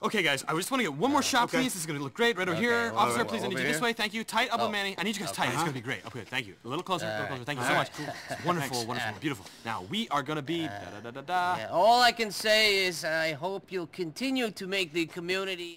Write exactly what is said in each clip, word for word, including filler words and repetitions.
Okay, guys, I just want to get one more shot, okay. please. This is going to look great right over Okay, here. well, Officer, well, please, I need over you this here? way. Thank you. Tight up Oh. with Manny. I need you guys tight. It's Uh-huh. going to be great. Okay, thank you. A little closer, a little Alright. closer. Thank you so Alright. much. It's wonderful, Thanks. wonderful, Uh, beautiful. Now, we are going to be da-da-da-da-da. Yeah, all I can say is I hope you'll continue to make the community...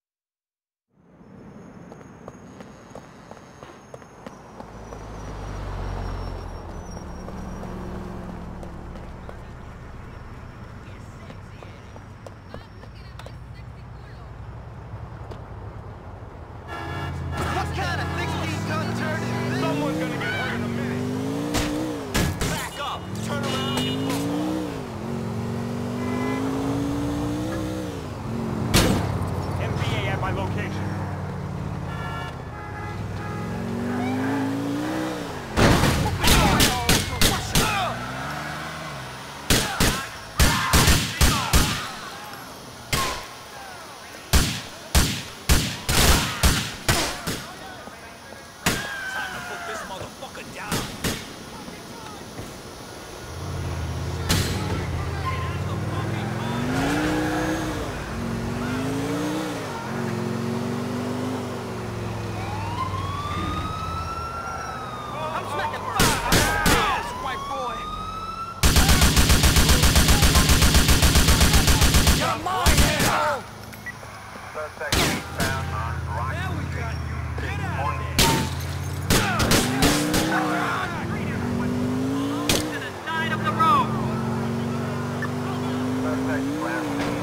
What kind of sixteen-ton turd is this? Someone's gonna get hurt in a minute. Back up, turn around and pull forward. M P A at my location. Time to put this motherfucker down. I'm smacking fire. Yes, white boy. You're mine now. Now we got you. Get out of there. To the side of the road.